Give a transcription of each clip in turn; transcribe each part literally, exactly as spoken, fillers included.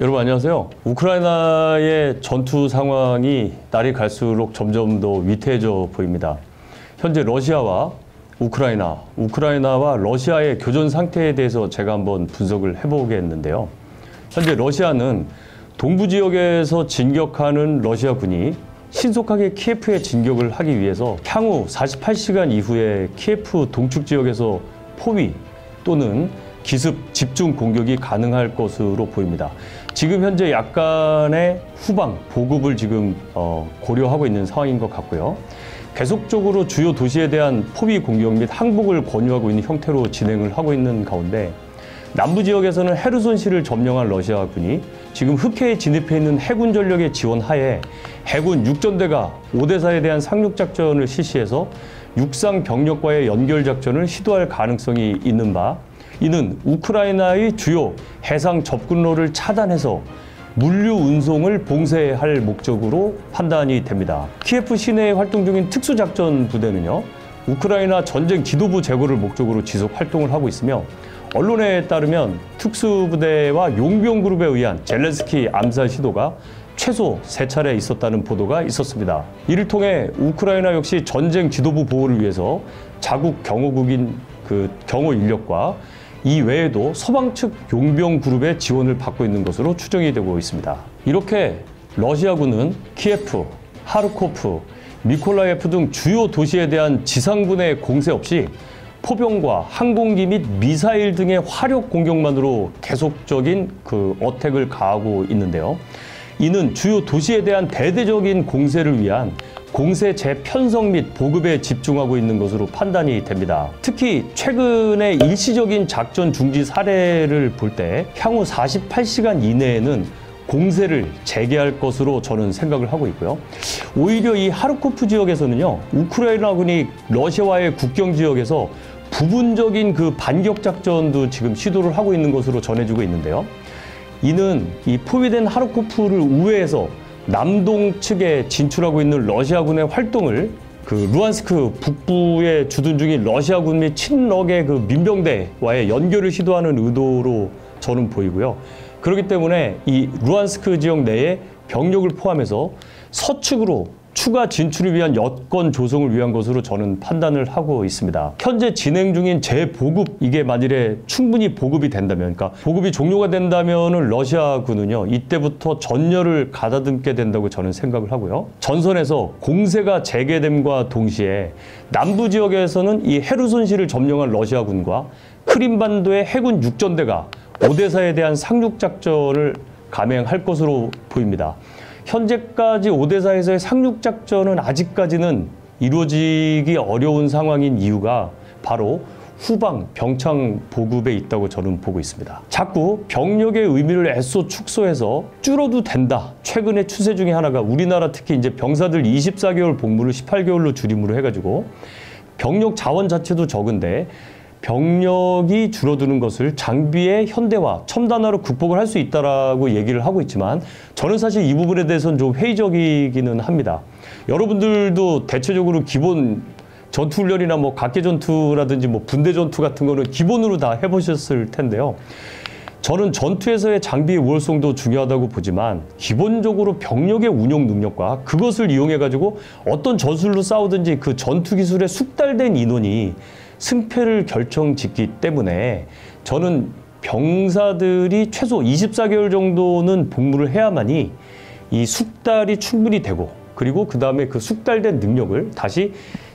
여러분 안녕하세요. 우크라이나의 전투 상황이 날이 갈수록 점점 더 위태해져 보입니다. 현재 러시아와 우크라이나, 우크라이나와 러시아의 교전 상태에 대해서 제가 한번 분석을 해보겠는데요. 현재 러시아는 동부 지역에서 진격하는 러시아군이 신속하게 키예프에 진격을 하기 위해서 향후 사십팔 시간 이후에 키예프 동축 지역에서 포위 또는 기습 집중 공격이 가능할 것으로 보입니다. 지금 현재 약간의 후방 보급을 지금 어, 고려하고 있는 상황인 것 같고요. 계속적으로 주요 도시에 대한 포위 공격 및 항복을 권유하고 있는 형태로 진행을 하고 있는 가운데 남부 지역에서는 헤르손시를 점령한 러시아군이 지금 흑해에 진입해 있는 해군 전력의 지원 하에 해군 육전대가 오데사에 대한 상륙작전을 실시해서 육상 병력과의 연결작전을 시도할 가능성이 있는 바, 이는 우크라이나의 주요 해상 접근로를 차단해서 물류 운송을 봉쇄할 목적으로 판단이 됩니다. 키예프 시내에 활동 중인 특수작전 부대는요, 우크라이나 전쟁 지도부 제거를 목적으로 지속 활동을 하고 있으며 언론에 따르면 특수부대와 용병그룹에 의한 젤렌스키 암살 시도가 최소 세 차례 있었다는 보도가 있었습니다. 이를 통해 우크라이나 역시 전쟁 지도부 보호를 위해서 자국 경호국인 그 경호 인력과 이 외에도 서방 측 용병 그룹의 지원을 받고 있는 것으로 추정이 되고 있습니다. 이렇게 러시아군은 키예프, 하르코프, 미콜라예프 등 주요 도시에 대한 지상군의 공세 없이 포병과 항공기 및 미사일 등의 화력 공격만으로 계속적인 그 어택을 가하고 있는데요. 이는 주요 도시에 대한 대대적인 공세를 위한 공세 재편성 및 보급에 집중하고 있는 것으로 판단이 됩니다. 특히 최근의 일시적인 작전 중지 사례를 볼 때 향후 사십팔 시간 이내에는 공세를 재개할 것으로 저는 생각을 하고 있고요. 오히려 이 하르코프 지역에서는요, 우크라이나군이 러시아와의 국경 지역에서 부분적인 그 반격 작전도 지금 시도를 하고 있는 것으로 전해지고 있는데요. 이는 이 포위된 하르코프를 우회해서 남동 측에 진출하고 있는 러시아군의 활동을 그 루안스크 북부에 주둔 중인 러시아군 및 친러의 그 민병대와의 연결을 시도하는 의도로 저는 보이고요. 그렇기 때문에 이 루안스크 지역 내에 병력을 포함해서 서측으로 추가 진출을 위한 여건 조성을 위한 것으로 저는 판단을 하고 있습니다. 현재 진행 중인 재보급, 이게 만일에 충분히 보급이 된다면, 그러니까 보급이 종료가 된다면은 러시아군은요, 이때부터 전열을 가다듬게 된다고 저는 생각을 하고요. 전선에서 공세가 재개됨과 동시에 남부 지역에서는 이 헤르손시를 점령한 러시아군과 크림반도의 해군 육전대가 오데사에 대한 상륙작전을 감행할 것으로 보입니다. 현재까지 오데사에서의 상륙작전은 아직까지는 이루어지기 어려운 상황인 이유가 바로 후방 병창 보급에 있다고 저는 보고 있습니다. 자꾸 병력의 의미를 애써 축소해서 줄어도 된다. 최근의 추세 중에 하나가 우리나라 특히 이제 병사들 이십사 개월 복무를 십팔 개월로 줄임으로 해가지고 병력 자원 자체도 적은데 병력이 줄어드는 것을 장비의 현대화, 첨단화로 극복을 할 수 있다라고 얘기를 하고 있지만 저는 사실 이 부분에 대해서는 좀 회의적이기는 합니다. 여러분들도 대체적으로 기본 전투훈련이나 뭐 각계전투라든지 뭐 분대전투 같은 거는 기본으로 다 해보셨을 텐데요. 저는 전투에서의 장비의 우월성도 중요하다고 보지만 기본적으로 병력의 운용 능력과 그것을 이용해가지고 어떤 전술로 싸우든지 그 전투 기술에 숙달된 인원이 승패를 결정짓기 때문에 저는 병사들이 최소 이십사 개월 정도는 복무를 해야만이 이 숙달이 충분히 되고, 그리고 그 다음에 그 숙달된 능력을 다시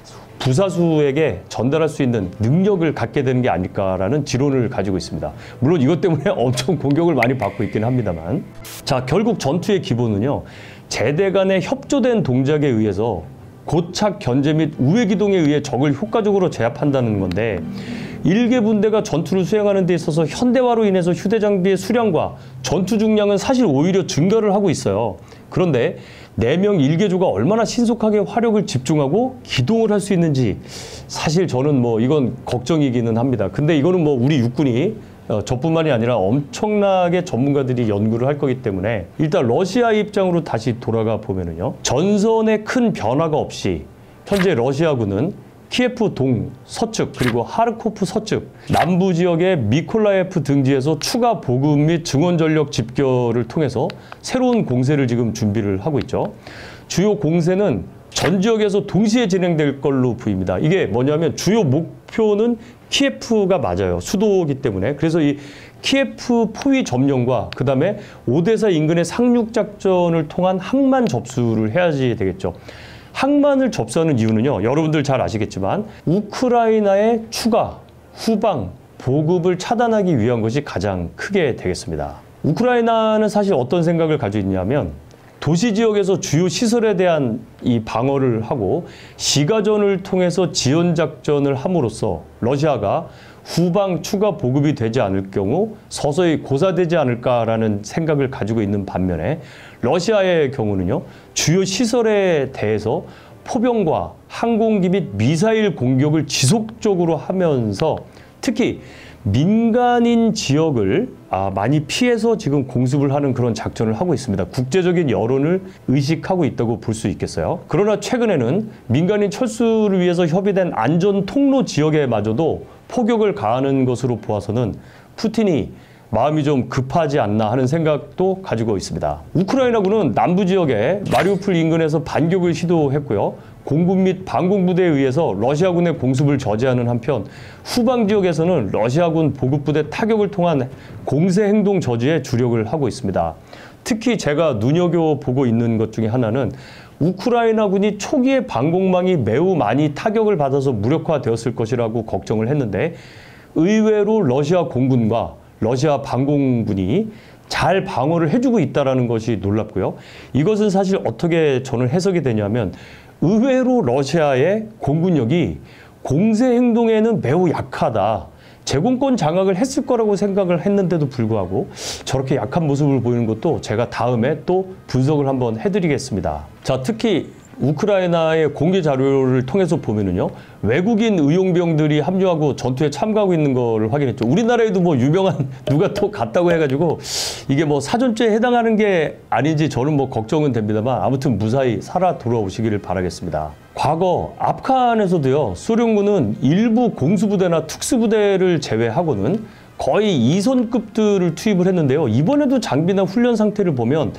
부사수에게 전달할 수 있는 능력을 갖게 되는 게 아닐까라는 지론을 가지고 있습니다. 물론 이것 때문에 엄청 공격을 많이 받고 있긴 합니다만. 자, 결국 전투의 기본은요, 제대 간의 협조된 동작에 의해서 고착 견제 및 우회 기동에 의해 적을 효과적으로 제압한다는 건데, 일개 분대가 전투를 수행하는 데 있어서 현대화로 인해서 휴대장비의 수량과 전투 중량은 사실 오히려 증가를 하고 있어요. 그런데 네 명 일개조가 얼마나 신속하게 화력을 집중하고 기동을 할 수 있는지 사실 저는 뭐 이건 걱정이기는 합니다. 근데 이거는 뭐 우리 육군이 어, 저뿐만이 아니라 엄청나게 전문가들이 연구를 할 거기 때문에 일단 러시아 입장으로 다시 돌아가 보면은요, 전선에 큰 변화가 없이 현재 러시아군은 키예프 동서측 그리고 하르코프 서측 남부 지역의 미콜라예프 등지에서 추가 보급 및 증원 전력 집결을 통해서 새로운 공세를 지금 준비를 하고 있죠. 주요 공세는 전 지역에서 동시에 진행될 걸로 보입니다. 이게 뭐냐면 주요 목표는 키예프가 맞아요. 수도이기 때문에. 그래서 이 키예프 포위 점령과 그다음에 오데사 인근의 상륙 작전을 통한 항만 접수를 해야지 되겠죠. 항만을 접수하는 이유는요. 여러분들 잘 아시겠지만 우크라이나의 추가, 후방, 보급을 차단하기 위한 것이 가장 크게 되겠습니다. 우크라이나는 사실 어떤 생각을 가지고 있냐면 도시 지역에서 주요 시설에 대한 이 방어를 하고 시가전을 통해서 지원 작전을 함으로써 러시아가 후방 추가 보급이 되지 않을 경우 서서히 고사되지 않을까라는 생각을 가지고 있는 반면에 러시아의 경우는요. 주요 시설에 대해서 포병과 항공기 및 미사일 공격을 지속적으로 하면서 특히 민간인 지역을 아, 많이 피해서 지금 공습을 하는 그런 작전을 하고 있습니다. 국제적인 여론을 의식하고 있다고 볼 수 있겠어요. 그러나 최근에는 민간인 철수를 위해서 협의된 안전 통로 지역에마저도 포격을 가하는 것으로 보아서는 푸틴이 마음이 좀 급하지 않나 하는 생각도 가지고 있습니다. 우크라이나군은 남부 지역의 마리우폴 인근에서 반격을 시도했고요. 공군 및 방공부대에 의해서 러시아군의 공습을 저지하는 한편 후방 지역에서는 러시아군 보급부대 타격을 통한 공세 행동 저지에 주력을 하고 있습니다. 특히 제가 눈여겨보고 있는 것 중에 하나는 우크라이나군이 초기에 방공망이 매우 많이 타격을 받아서 무력화되었을 것이라고 걱정을 했는데 의외로 러시아 공군과 러시아 방공군이 잘 방어를 해주고 있다는 것이 놀랍고요. 이것은 사실 어떻게 저는 해석이 되냐면 의외로 러시아의 공군력이 공세 행동에는 매우 약하다. 제공권 장악을 했을 거라고 생각을 했는데도 불구하고 저렇게 약한 모습을 보이는 것도 제가 다음에 또 분석을 한번 해드리겠습니다. 자, 특히 우크라이나의 공개 자료를 통해서 보면은요, 외국인 의용병들이 합류하고 전투에 참가하고 있는 걸 확인했죠. 우리나라에도 뭐 유명한 누가 또 갔다고 해가지고 이게 뭐 사전죄에 해당하는 게 아닌지 저는 뭐 걱정은 됩니다만 아무튼 무사히 살아 돌아오시기를 바라겠습니다. 과거 아프간에서도요, 소련군은 일부 공수부대나 특수부대를 제외하고는 거의 이선급들을 투입을 했는데요. 이번에도 장비나 훈련 상태를 보면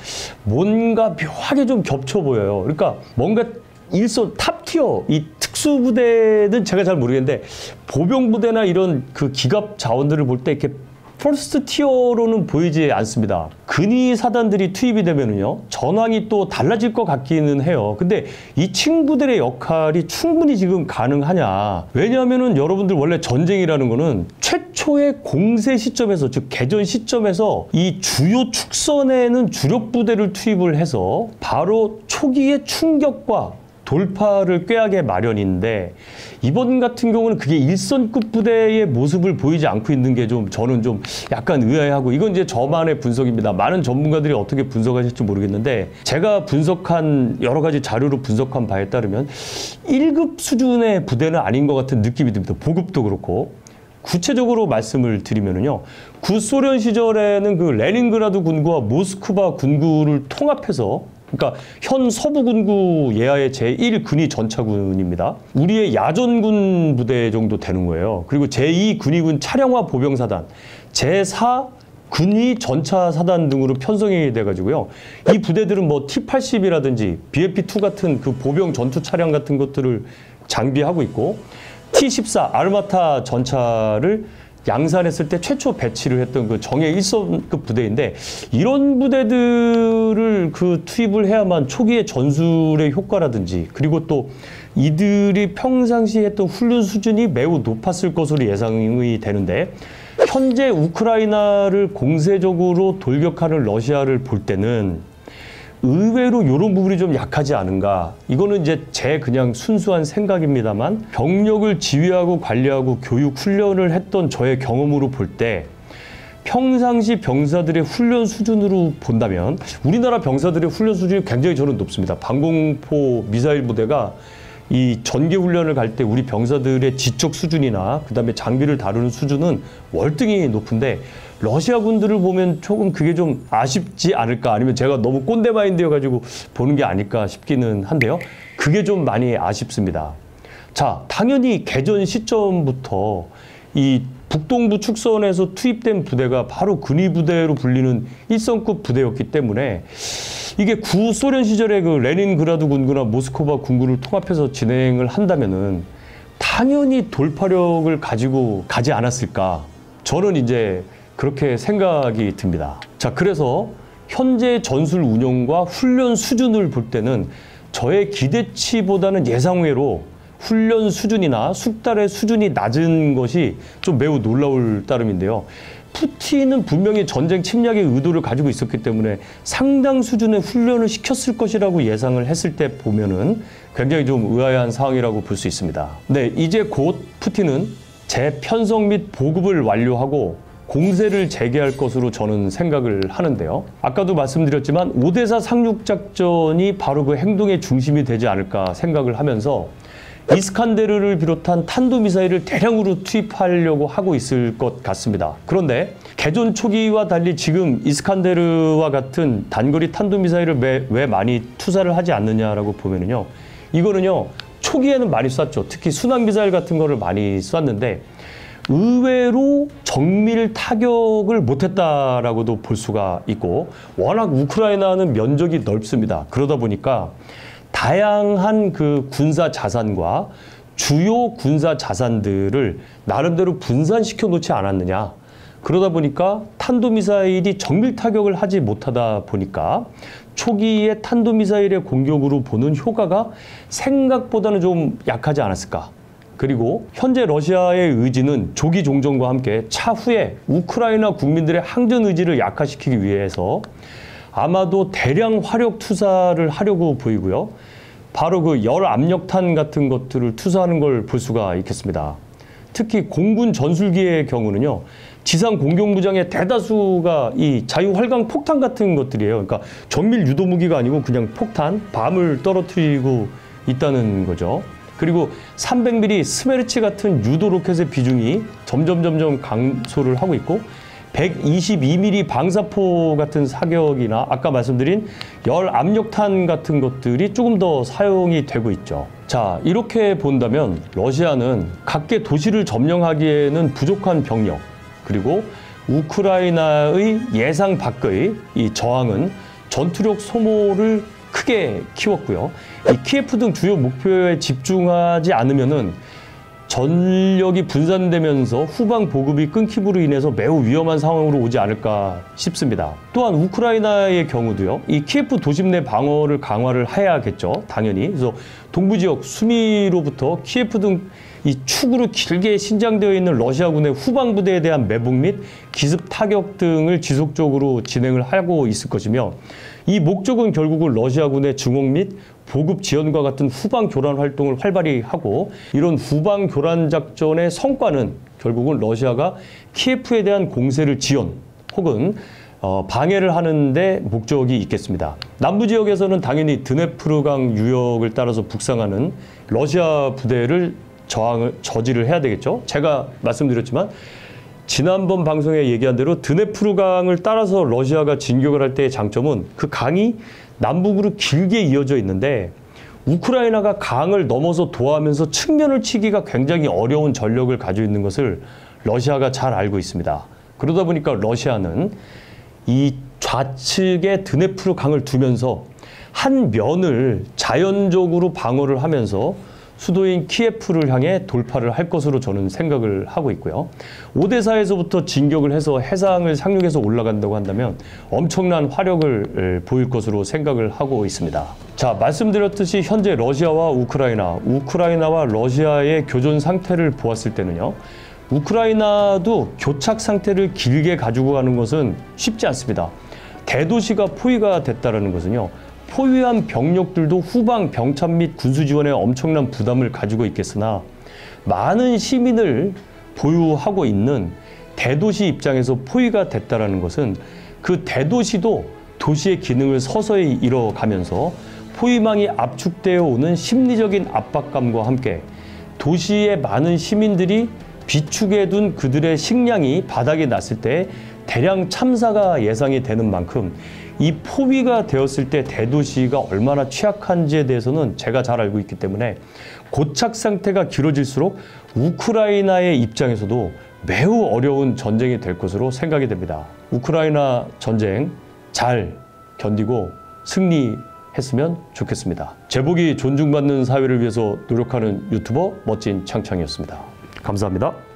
뭔가 묘하게 좀 겹쳐 보여요. 그러니까 뭔가 일선 탑티어 이 특수부대는 제가 잘 모르겠는데 보병부대나 이런 그 기갑 자원들을 볼 때 이렇게 퍼스트 티어로는 보이지 않습니다. 근위 사단들이 투입이 되면은요, 전황이 또 달라질 것 같기는 해요. 근데 이 친구들의 역할이 충분히 지금 가능하냐. 왜냐하면은 여러분들 원래 전쟁이라는 거는 최초의 공세 시점에서, 즉 개전 시점에서 이 주요 축선에는 주력 부대를 투입을 해서 바로 초기의 충격과 돌파를 꾀하게 마련인데 이번 같은 경우는 그게 일선급 부대의 모습을 보이지 않고 있는 게 좀 저는 좀 약간 의아해하고, 이건 이제 저만의 분석입니다. 많은 전문가들이 어떻게 분석하실지 모르겠는데 제가 분석한 여러 가지 자료로 분석한 바에 따르면 일 급 수준의 부대는 아닌 것 같은 느낌이 듭니다. 보급도 그렇고. 구체적으로 말씀을 드리면은요, 구소련 시절에는 그 레닌그라드 군구와 모스크바 군구를 통합해서, 그러니까 현 서부군구 예하의 제일 근위 전차군입니다. 우리의 야전군 부대 정도 되는 거예요. 그리고 제이 근위군 차량화 보병사단, 제사 근위 전차사단 등으로 편성이 돼가지고요. 이 부대들은 뭐 티 팔십이라든지 비에이피 투 같은 그 보병 전투 차량 같은 것들을 장비하고 있고, 티 십사 아르마타 전차를 양산했을 때 최초 배치를 했던 그 정예 일선급 부대인데, 이런 부대들을 그 투입을 해야만 초기의 전술의 효과라든지, 그리고 또 이들이 평상시에 했던 훈련 수준이 매우 높았을 것으로 예상이 되는데, 현재 우크라이나를 공세적으로 돌격하는 러시아를 볼 때는 의외로 이런 부분이 좀 약하지 않은가. 이거는 이제 제 그냥 순수한 생각입니다만, 병력을 지휘하고 관리하고 교육 훈련을 했던 저의 경험으로 볼 때 평상시 병사들의 훈련 수준으로 본다면 우리나라 병사들의 훈련 수준이 굉장히 저는 높습니다. 방공포 미사일 부대가 이 전개 훈련을 갈 때 우리 병사들의 지적 수준이나 그다음에 장비를 다루는 수준은 월등히 높은데, 러시아 군들을 보면 조금 그게 좀 아쉽지 않을까, 아니면 제가 너무 꼰대 마인드여가지고 보는 게 아닐까 싶기는 한데요. 그게 좀 많이 아쉽습니다. 자, 당연히 개전 시점부터 이 북동부 축선에서 투입된 부대가 바로 근위부대로 불리는 일성급 부대였기 때문에 이게 구소련 시절에 그 레닌그라드 군구나 모스크바 군구를 통합해서 진행을 한다면은 당연히 돌파력을 가지고 가지 않았을까. 저는 이제 그렇게 생각이 듭니다. 자, 그래서 현재 전술 운영과 훈련 수준을 볼 때는 저의 기대치보다는 예상외로 훈련 수준이나 숙달의 수준이 낮은 것이 좀 매우 놀라울 따름인데요. 푸틴은 분명히 전쟁 침략의 의도를 가지고 있었기 때문에 상당 수준의 훈련을 시켰을 것이라고 예상을 했을 때 보면은 굉장히 좀 의아한 상황이라고 볼 수 있습니다. 네, 이제 곧 푸틴은 재편성 및 보급을 완료하고 공세를 재개할 것으로 저는 생각을 하는데요. 아까도 말씀드렸지만 오 대 사 상륙작전이 바로 그 행동의 중심이 되지 않을까 생각을 하면서 이스칸데르를 비롯한 탄도미사일을 대량으로 투입하려고 하고 있을 것 같습니다. 그런데 개전 초기와 달리 지금 이스칸데르와 같은 단거리 탄도미사일을 왜, 왜 많이 투사를 하지 않느냐라고 보면은요. 이거는요. 초기에는 많이 쐈죠. 특히 순항미사일 같은 거를 많이 쐈는데 의외로 정밀 타격을 못했다라고도 볼 수가 있고 워낙 우크라이나는 면적이 넓습니다. 그러다 보니까 다양한 그 군사 자산과 주요 군사 자산들을 나름대로 분산시켜 놓지 않았느냐. 그러다 보니까 탄도미사일이 정밀 타격을 하지 못하다 보니까 초기에 탄도미사일의 공격으로 보는 효과가 생각보다는 좀 약하지 않았을까. 그리고 현재 러시아의 의지는 조기 종전과 함께 차후에 우크라이나 국민들의 항전 의지를 약화시키기 위해서 아마도 대량 화력 투사를 하려고 보이고요. 바로 그 열 압력탄 같은 것들을 투사하는 걸 볼 수가 있겠습니다. 특히 공군 전술기의 경우는요. 지상 공격무장의 대다수가 이 자유활강 폭탄 같은 것들이에요. 그러니까 정밀 유도무기가 아니고 그냥 폭탄, 밤을 떨어뜨리고 있다는 거죠. 그리고 삼백 밀리미터 스메르치 같은 유도 로켓의 비중이 점점 점점 감소를 하고 있고 백이십이 밀리미터 방사포 같은 사격이나 아까 말씀드린 열 압력탄 같은 것들이 조금 더 사용이 되고 있죠. 자, 이렇게 본다면 러시아는 각계 도시를 점령하기에는 부족한 병력 그리고 우크라이나의 예상 밖의 이 저항은 전투력 소모를 크게 키웠고요. 이 키예프 등 주요 목표에 집중하지 않으면은 전력이 분산되면서 후방 보급이 끊김으로 인해서 매우 위험한 상황으로 오지 않을까 싶습니다. 또한 우크라이나의 경우도요. 이 키예프 도심 내 방어를 강화를 해야겠죠. 당연히. 그래서 동부 지역 수미로부터 키예프 등 이 축으로 길게 신장되어 있는 러시아군의 후방 부대에 대한 매복 및 기습 타격 등을 지속적으로 진행을 하고 있을 것이며 이 목적은 결국은 러시아군의 증옥 및 보급 지원과 같은 후방 교란 활동을 활발히 하고 이런 후방 교란 작전의 성과는 결국은 러시아가 키예프에 대한 공세를 지원 혹은 어, 방해를 하는 데 목적이 있겠습니다. 남부 지역에서는 당연히 드네프르강 유역을 따라서 북상하는 러시아 부대를 저항을 저지를 해야 되겠죠. 제가 말씀드렸지만 지난번 방송에 얘기한 대로 드네프르강을 따라서 러시아가 진격을 할 때의 장점은 그 강이 남북으로 길게 이어져 있는데 우크라이나가 강을 넘어서 도하면서 측면을 치기가 굉장히 어려운 전력을 가지고 있는 것을 러시아가 잘 알고 있습니다. 그러다 보니까 러시아는 이 좌측에 드네프르강을 두면서 한 면을 자연적으로 방어를 하면서 수도인 키예프를 향해 돌파를 할 것으로 저는 생각을 하고 있고요. 오데사에서부터 진격을 해서 해상을 상륙해서 올라간다고 한다면 엄청난 화력을 보일 것으로 생각을 하고 있습니다. 자, 말씀드렸듯이 현재 러시아와 우크라이나, 우크라이나와 러시아의 교전 상태를 보았을 때는요. 우크라이나도 교착 상태를 길게 가지고 가는 것은 쉽지 않습니다. 대도시가 포위가 됐다는 것은요. 포위한 병력들도 후방 병참 및 군수 지원에 엄청난 부담을 가지고 있겠으나 많은 시민을 보유하고 있는 대도시 입장에서 포위가 됐다는 것은 그 대도시도 도시의 기능을 서서히 잃어가면서 포위망이 압축되어 오는 심리적인 압박감과 함께 도시의 많은 시민들이 비축해 둔 그들의 식량이 바닥에 났을 때 대량 참사가 예상이 되는 만큼 이 포위가 되었을 때 대도시가 얼마나 취약한지에 대해서는 제가 잘 알고 있기 때문에 고착 상태가 길어질수록 우크라이나의 입장에서도 매우 어려운 전쟁이 될 것으로 생각이 됩니다. 우크라이나 전쟁 잘 견디고 승리했으면 좋겠습니다. 제복이 존중받는 사회를 위해서 노력하는 유튜버 멋진 창창이었습니다. 감사합니다.